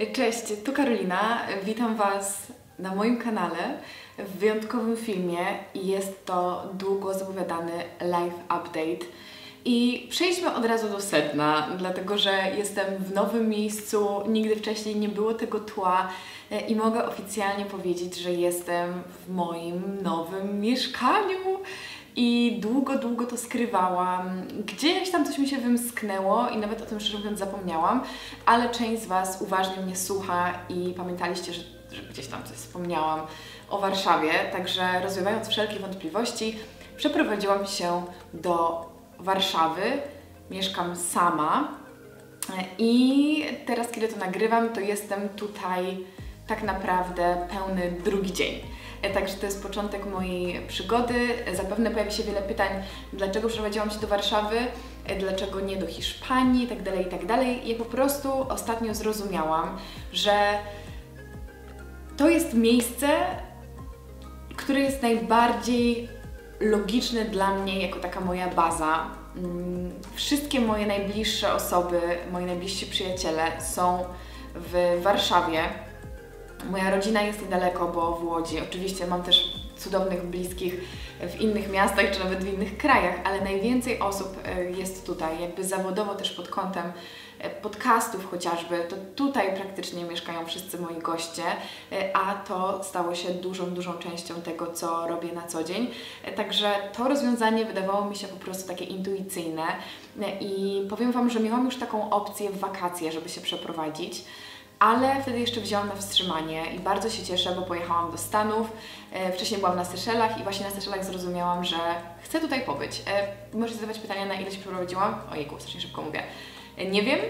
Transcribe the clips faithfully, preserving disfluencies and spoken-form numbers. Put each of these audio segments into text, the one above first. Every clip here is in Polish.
Cześć, tu Karolina. Witam Was na moim kanale w wyjątkowym filmie i jest to długo zapowiadany live update. I przejdźmy od razu do sedna, dlatego że jestem w nowym miejscu, nigdy wcześniej nie było tego tła i mogę oficjalnie powiedzieć, że jestem w moim nowym mieszkaniu. I długo, długo to skrywałam. Gdzieś tam coś mi się wymsknęło i nawet o tym szczerze mówiąc zapomniałam, ale część z Was uważnie mnie słucha i pamiętaliście, że, że gdzieś tam coś wspomniałam o Warszawie. Także rozwiewając wszelkie wątpliwości, przeprowadziłam się do Warszawy. Mieszkam sama i teraz, kiedy to nagrywam, to jestem tutaj tak naprawdę pełny drugi dzień. Także to jest początek mojej przygody. Zapewne pojawi się wiele pytań, dlaczego przeprowadziłam się do Warszawy, dlaczego nie do Hiszpanii itd., itd. I ja po prostu ostatnio zrozumiałam, że to jest miejsce, które jest najbardziej logiczne dla mnie jako taka moja baza. Wszystkie moje najbliższe osoby, moi najbliżsi przyjaciele są w Warszawie. Moja rodzina jest niedaleko, bo w Łodzi. Oczywiście mam też cudownych bliskich w innych miastach, czy nawet w innych krajach, ale najwięcej osób jest tutaj, jakby zawodowo też pod kątem podcastów chociażby, to tutaj praktycznie mieszkają wszyscy moi goście, a to stało się dużą, dużą częścią tego, co robię na co dzień. Także to rozwiązanie wydawało mi się po prostu takie intuicyjne i powiem Wam, że miałam już taką opcję w wakacje, żeby się przeprowadzić. Ale wtedy jeszcze wzięłam na wstrzymanie i bardzo się cieszę, bo pojechałam do Stanów. Wcześniej byłam na Seszelach i właśnie na Seszelach zrozumiałam, że chcę tutaj pobyć. Możecie zadawać pytania, na ile się przeprowadziłam? Ojejku, strasznie szybko mówię. Nie wiem.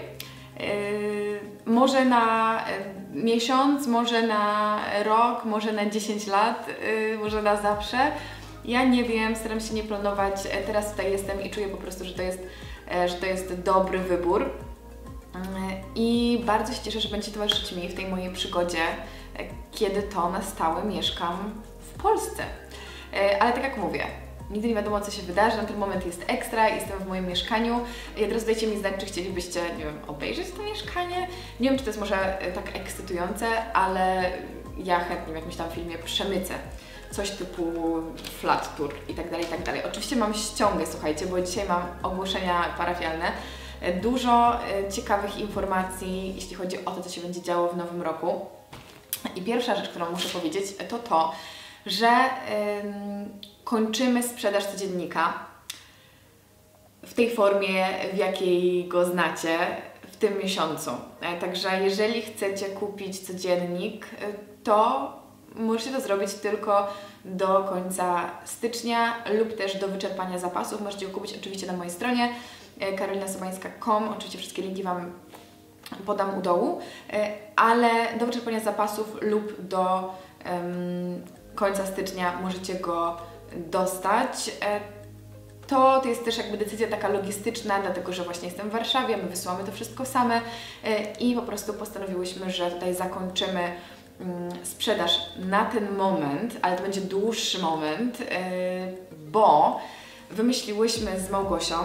Może na miesiąc, może na rok, może na dziesięć lat, może na zawsze. Ja nie wiem, staram się nie planować. Teraz tutaj jestem i czuję po prostu, że to jest, że to jest dobry wybór. I bardzo się cieszę, że będziecie towarzyszyć mi w tej mojej przygodzie, kiedy to na stałe mieszkam w Polsce. Ale tak jak mówię, nigdy nie wiadomo, co się wydarzy, na ten moment jest ekstra, jestem w moim mieszkaniu. I teraz dajcie mi znać, czy chcielibyście, nie wiem, obejrzeć to mieszkanie. Nie wiem, czy to jest może tak ekscytujące, ale ja chętnie w jakimś tam filmie przemycę coś typu flat tour i tak dalej, i tak dalej. Oczywiście mam ściągę, słuchajcie, bo dzisiaj mam ogłoszenia parafialne. Dużo ciekawych informacji, jeśli chodzi o to, co się będzie działo w nowym roku. I pierwsza rzecz, którą muszę powiedzieć, to to, że ym, kończymy sprzedaż codziennika w tej formie, w jakiej go znacie, w tym miesiącu. Także jeżeli chcecie kupić codziennik, to możecie to zrobić tylko do końca stycznia lub też do wyczerpania zapasów. Możecie go kupić oczywiście na mojej stronie karolina sobańska kropka com. Oczywiście wszystkie linki Wam podam u dołu, ale do wyczerpania zapasów lub do um, końca stycznia możecie go dostać. To, to jest też jakby decyzja taka logistyczna, dlatego że właśnie jestem w Warszawie, my wysyłamy to wszystko same i po prostu postanowiłyśmy, że tutaj zakończymy sprzedaż na ten moment, ale to będzie dłuższy moment, bo wymyśliłyśmy z Małgosią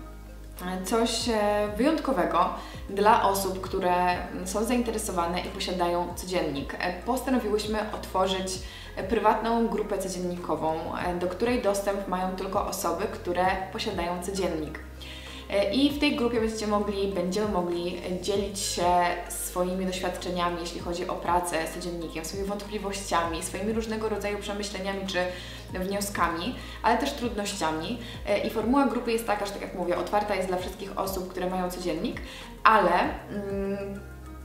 coś wyjątkowego dla osób, które są zainteresowane i posiadają codziennik. Postanowiłyśmy otworzyć prywatną grupę codziennikową, do której dostęp mają tylko osoby, które posiadają codziennik. I w tej grupie będziecie mogli, będziemy mogli dzielić się swoimi doświadczeniami, jeśli chodzi o pracę z codziennikiem, swoimi wątpliwościami, swoimi różnego rodzaju przemyśleniami czy wnioskami, ale też trudnościami. I formuła grupy jest taka, że tak jak mówię, otwarta jest dla wszystkich osób, które mają codziennik, ale mm,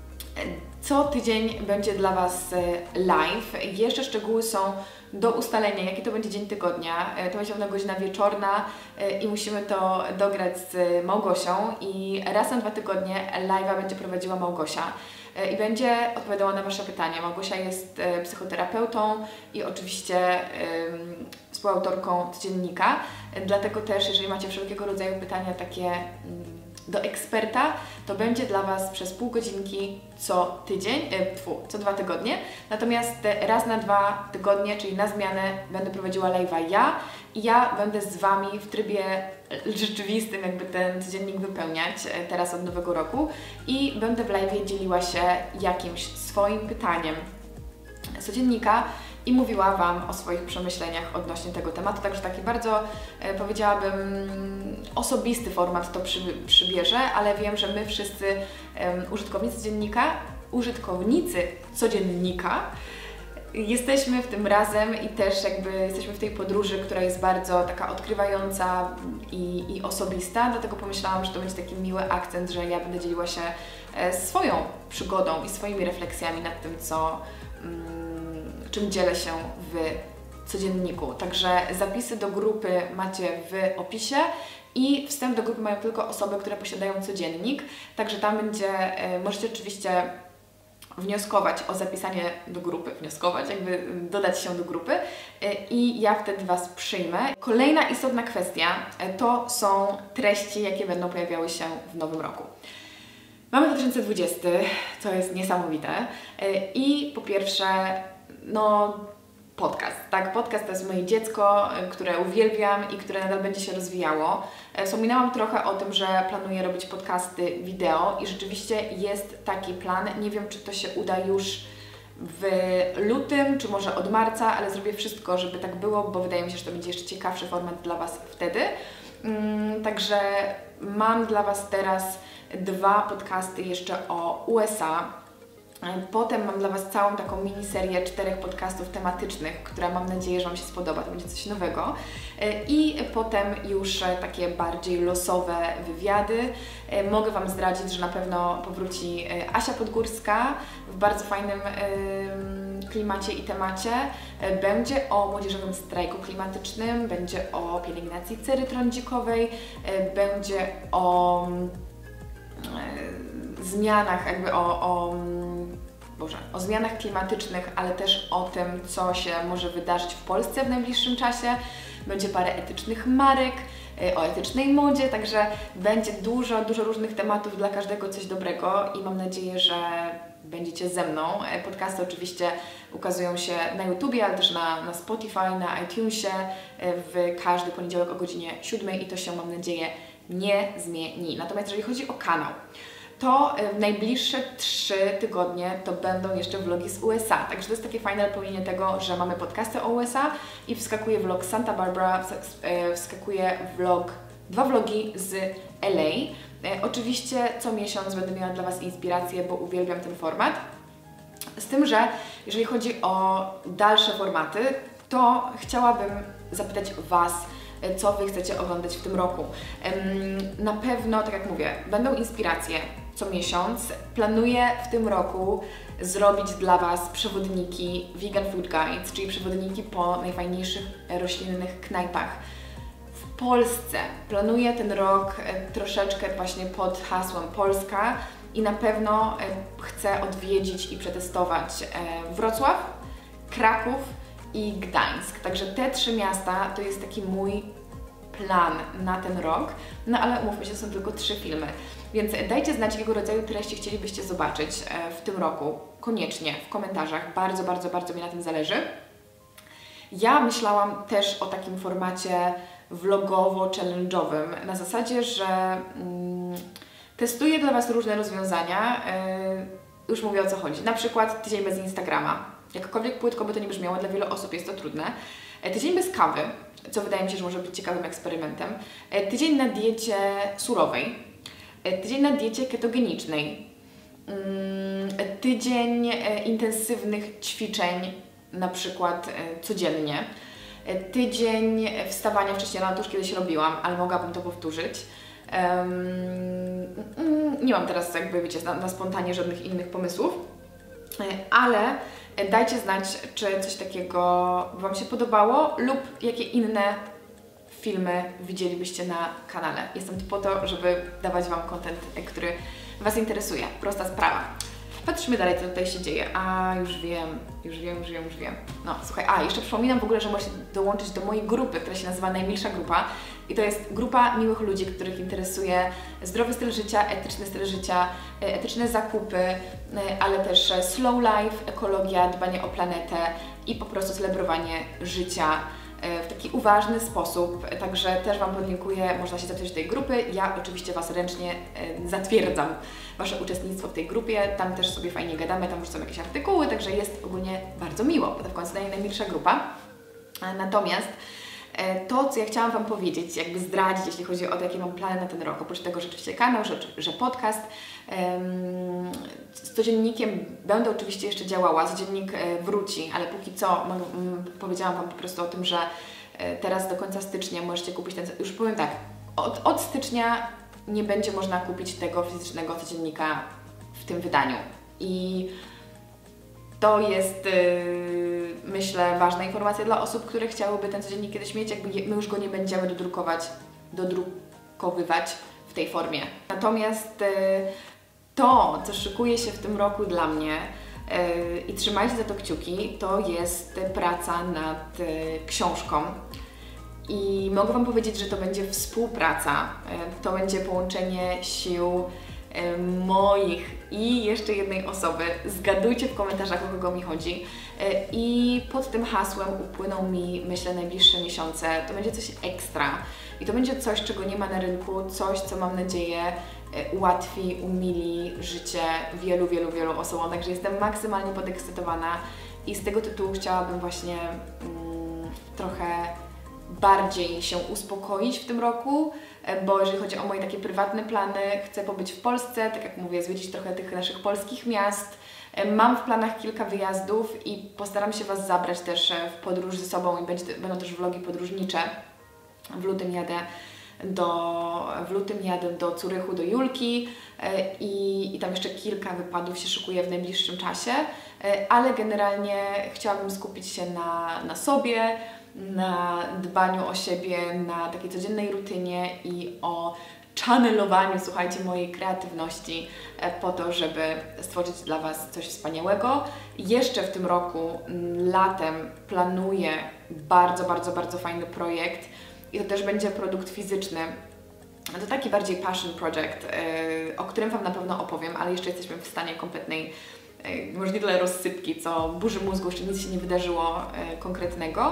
co tydzień będzie dla Was live. Jeszcze szczegóły są do ustalenia, jaki to będzie dzień tygodnia. To będzie pewna godzina wieczorna i musimy to dograć z Małgosią i raz na dwa tygodnie live'a będzie prowadziła Małgosia i będzie odpowiadała na Wasze pytania. Małgosia jest psychoterapeutą i oczywiście um, współautorką codziennika, dlatego też, jeżeli macie wszelkiego rodzaju pytania takie um, do eksperta, to będzie dla Was przez pół godzinki co tydzień, e, tfu, co dwa tygodnie. Natomiast raz na dwa tygodnie, czyli na zmianę, będę prowadziła live'a ja i ja będę z Wami w trybie rzeczywistym jakby ten codziennik wypełniać teraz od nowego roku i będę w live'ie dzieliła się jakimś swoim pytaniem z codziennika i mówiła Wam o swoich przemyśleniach odnośnie tego tematu, także taki bardzo, e, powiedziałabym, osobisty format to przy, przybierze, ale wiem, że my wszyscy e, użytkownicy dziennika, użytkownicy codziennika jesteśmy w tym razem i też jakby jesteśmy w tej podróży, która jest bardzo taka odkrywająca i, i osobista, dlatego pomyślałam, że to będzie taki miły akcent, że ja będę dzieliła się e, swoją przygodą i swoimi refleksjami nad tym, co czym dzielę się w codzienniku. Także zapisy do grupy macie w opisie i wstęp do grupy mają tylko osoby, które posiadają codziennik. Także tam będzie, możecie oczywiście wnioskować o zapisanie do grupy, wnioskować, jakby dodać się do grupy i ja wtedy Was przyjmę. Kolejna istotna kwestia to są treści, jakie będą pojawiały się w nowym roku. Mamy dwa tysiące dwudziesty, co jest niesamowite i po pierwsze, no podcast, tak? Podcast to jest moje dziecko, które uwielbiam i które nadal będzie się rozwijało. Wspominałam trochę o tym, że planuję robić podcasty wideo i rzeczywiście jest taki plan. Nie wiem, czy to się uda już w lutym, czy może od marca, ale zrobię wszystko, żeby tak było, bo wydaje mi się, że to będzie jeszcze ciekawszy format dla Was wtedy. Także mam dla Was teraz dwa podcasty jeszcze o U S A. Potem mam dla Was całą taką miniserię czterech podcastów tematycznych, która mam nadzieję, że Wam się spodoba, to będzie coś nowego. I potem już takie bardziej losowe wywiady. Mogę Wam zdradzić, że na pewno powróci Asia Podgórska w bardzo fajnym klimacie i temacie. Będzie o młodzieżowym strajku klimatycznym, będzie o pielęgnacji cery trądzikowej, będzie o zmianach, jakby o, o, Boże, o zmianach klimatycznych, ale też o tym, co się może wydarzyć w Polsce w najbliższym czasie. Będzie parę etycznych marek, o etycznej modzie, także będzie dużo, dużo różnych tematów, dla każdego coś dobrego i mam nadzieję, że będziecie ze mną. Podcasty oczywiście ukazują się na YouTubie, ale też na, na Spotify, na iTunesie w każdy poniedziałek o godzinie siódmej i to się, mam nadzieję, nie zmieni. Natomiast jeżeli chodzi o kanał, to w najbliższe trzy tygodnie to będą jeszcze vlogi z U S A. Także to jest takie fajne napełnienie tego, że mamy podcasty o U S A i wskakuje vlog Santa Barbara, wskakuje vlog, dwa vlogi z L A. Oczywiście co miesiąc będę miała dla Was inspirację, bo uwielbiam ten format. Z tym, że jeżeli chodzi o dalsze formaty, to chciałabym zapytać Was, co Wy chcecie oglądać w tym roku. Na pewno, tak jak mówię, będą inspiracje co miesiąc. Planuję w tym roku zrobić dla Was przewodniki Vegan Food Guides, czyli przewodniki po najfajniejszych roślinnych knajpach w Polsce. Planuję ten rok troszeczkę właśnie pod hasłem Polska i na pewno chcę odwiedzić i przetestować Wrocław, Kraków i Gdańsk. Także te trzy miasta to jest taki mój plan na ten rok, no ale umówmy się, to są tylko trzy filmy. Więc dajcie znać, jakiego rodzaju treści chcielibyście zobaczyć w tym roku, koniecznie w komentarzach, bardzo, bardzo, bardzo mi na tym zależy. Ja myślałam też o takim formacie vlogowo-challenge'owym, na zasadzie, że mm, testuję dla Was różne rozwiązania, yy, już mówię, o co chodzi, na przykład tydzień bez Instagrama. Jakkolwiek płytko by to nie brzmiało, dla wielu osób jest to trudne. Tydzień bez kawy, co wydaje mi się, że może być ciekawym eksperymentem. Tydzień na diecie surowej. Tydzień na diecie ketogenicznej. Tydzień intensywnych ćwiczeń, na przykład codziennie. Tydzień wstawania wcześniej rano, to już kiedyś robiłam, ale mogłabym to powtórzyć. Nie mam teraz, jakby wiecie, na, na spontanie żadnych innych pomysłów, ale dajcie znać, czy coś takiego Wam się podobało lub jakie inne filmy widzielibyście na kanale. Jestem tu po to, żeby dawać Wam content, który Was interesuje. Prosta sprawa. Patrzmy dalej, co tutaj się dzieje. A, już wiem, już wiem, już wiem, już wiem. No, słuchaj, a, jeszcze przypominam w ogóle, że możecie dołączyć do mojej grupy, która się nazywa Najmilsza Grupa. I to jest grupa miłych ludzi, których interesuje zdrowy styl życia, etyczny styl życia, etyczne zakupy, ale też slow life, ekologia, dbanie o planetę i po prostu celebrowanie życia w taki uważny sposób. Także też Wam podlinkuję, można się zapisać do tej grupy. Ja oczywiście Was ręcznie zatwierdzam Wasze uczestnictwo w tej grupie. Tam też sobie fajnie gadamy, tam już są jakieś artykuły, także jest ogólnie bardzo miło, bo to w końcu najmilsza grupa. Natomiast to, co ja chciałam Wam powiedzieć, jakby zdradzić, jeśli chodzi o to, jakie mam plany na ten rok, oprócz tego, że oczywiście kanał, że, że podcast, um, z codziennikiem będę oczywiście jeszcze działała, codziennik wróci, ale póki co um, powiedziałam Wam po prostu o tym, że teraz do końca stycznia możecie kupić ten, już powiem tak, od, od stycznia nie będzie można kupić tego fizycznego codziennika w tym wydaniu i to jest, yy, myślę, ważna informacja dla osób, które chciałyby ten codziennik kiedyś mieć, jakby my już go nie będziemy dodrukować, dodrukowywać w tej formie. Natomiast yy, to, co szykuje się w tym roku dla mnie yy, i trzymajcie za to kciuki, to jest praca nad yy, książką. I mogę Wam powiedzieć, że to będzie współpraca, yy, to będzie połączenie sił moich i jeszcze jednej osoby. Zgadujcie w komentarzach, o kogo mi chodzi. I pod tym hasłem upłyną mi, myślę, najbliższe miesiące. To będzie coś ekstra. I to będzie coś, czego nie ma na rynku, coś, co mam nadzieję ułatwi, umili życie wielu, wielu, wielu osobom. Także jestem maksymalnie podekscytowana i z tego tytułu chciałabym właśnie mm, trochę bardziej się uspokoić w tym roku, bo jeżeli chodzi o moje takie prywatne plany, chcę pobyć w Polsce, tak jak mówię, zwiedzić trochę tych naszych polskich miast. Mam w planach kilka wyjazdów i postaram się Was zabrać też w podróż ze sobą i będzie, będą też vlogi podróżnicze. W lutym jadę do, w lutym jadę do Zurychu, do Julki i, i tam jeszcze kilka wypadów się szykuje w najbliższym czasie, ale generalnie chciałabym skupić się na, na sobie, na dbaniu o siebie, na takiej codziennej rutynie i o channelowaniu, słuchajcie, mojej kreatywności po to, żeby stworzyć dla Was coś wspaniałego. Jeszcze w tym roku, latem, planuję bardzo, bardzo, bardzo fajny projekt i to też będzie produkt fizyczny. To taki bardziej passion project, o którym Wam na pewno opowiem, ale jeszcze jesteśmy w stanie kompletnej, może nie tyle rozsypki, co burzy mózgu, jeszcze nic się nie wydarzyło konkretnego.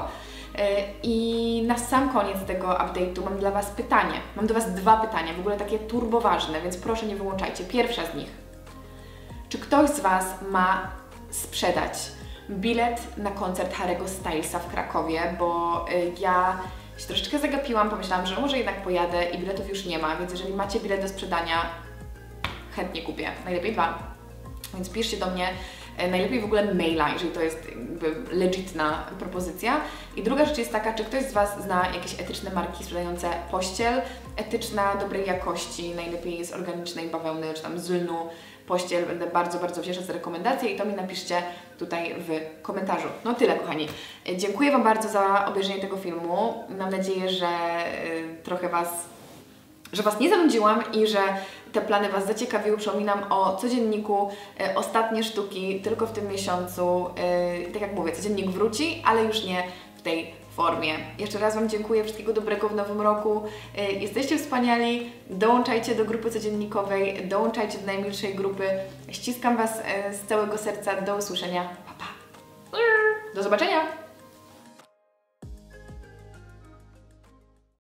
I na sam koniec tego update'u mam dla Was pytanie. Mam do Was dwa pytania, w ogóle takie turbo ważne, więc proszę nie wyłączajcie. Pierwsza z nich. Czy ktoś z Was ma sprzedać bilet na koncert Harry'ego Stylesa w Krakowie? Bo ja się troszeczkę zagapiłam, pomyślałam, że może jednak pojadę i biletów już nie ma, więc jeżeli macie bilet do sprzedania, chętnie kupię. Najlepiej dwa. Więc piszcie do mnie. Najlepiej w ogóle maila, jeżeli to jest jakby legitna propozycja. I druga rzecz jest taka, czy ktoś z Was zna jakieś etyczne marki sprzedające pościel, etyczna, dobrej jakości, najlepiej z organicznej bawełny, czy tam z lnu pościel. Będę bardzo, bardzo wdzięczna za rekomendacje i to mi napiszcie tutaj w komentarzu. No tyle, kochani. Dziękuję Wam bardzo za obejrzenie tego filmu. Mam nadzieję, że y, trochę Was że Was nie zanudziłam i że te plany Was zaciekawiły. Przypominam o codzienniku, e, ostatnie sztuki tylko w tym miesiącu. E, tak jak mówię, codziennik wróci, ale już nie w tej formie. Jeszcze raz Wam dziękuję, wszystkiego dobrego w nowym roku. E, jesteście wspaniali, dołączajcie do grupy codziennikowej, dołączajcie do najmilszej grupy. Ściskam Was e, z całego serca, do usłyszenia. Pa, pa. Do zobaczenia!